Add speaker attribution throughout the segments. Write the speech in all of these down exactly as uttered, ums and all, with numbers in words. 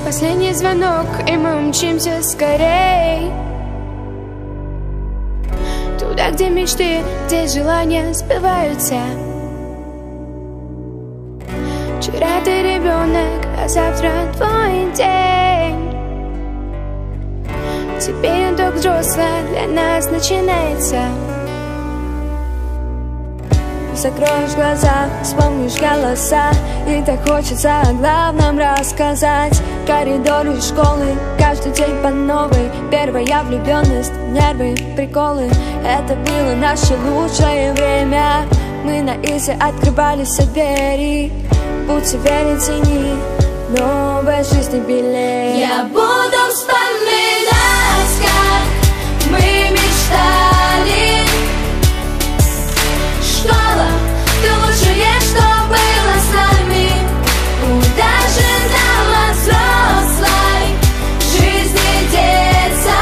Speaker 1: Последний звонок, и мы умчимся скорей туда, где мечты, где желания сбываются. Вчера ты ребенок, а завтра твой день. Теперь он только взрослый для нас начинается. Закроешь глаза, вспомнишь голоса, и так хочется о главном рассказать. Коридоры школы, каждый день по новой. Первая влюбленность, нервы, приколы. Это было наше лучшее время. Мы на изи открывали все двери. Будь уверен, тяни новой жизни билет.
Speaker 2: Я буду вспоминать, как мы мечтали. Школа, ты лучшее, что было с нами. Куда же нам от взрослой жизни деться?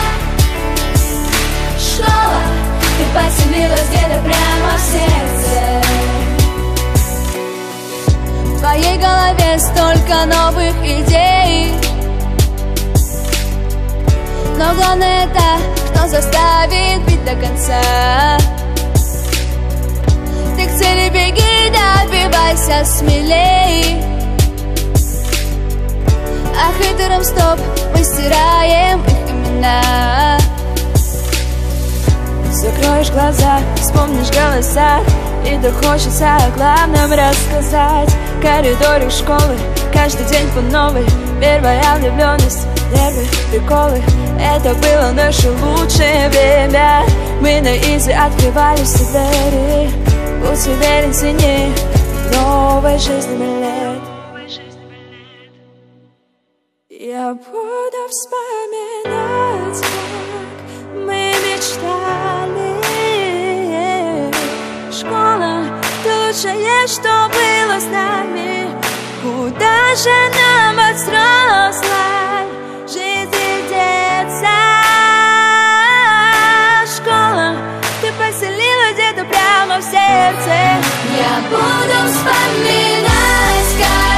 Speaker 2: Школа, ты поселилась где-то прямо в сердце. В твоей голове столько новых идей, но главное это, кто заставит бить до конца. Ты к цели беги, добивайся смелей. А хейтерам стоп, мы стираем их имена.
Speaker 1: Закроешь глаза, вспомнишь голоса, и да хочется о главном рассказать. Коридоры школы, каждый день по новой. Первая влюбленность, нервы, приколы. Это было наше лучшее время. Мы на изи открывали все двери. Будь уверен, тяни новой жизни билет. Я буду вспоминать, как мы мечтали. Школа, ты лучшее, что было с нами. Куда же нам от взрослой жизни деться? Школа, ты поселилась где-то прямо в сердце.
Speaker 2: Я буду вспоминать, как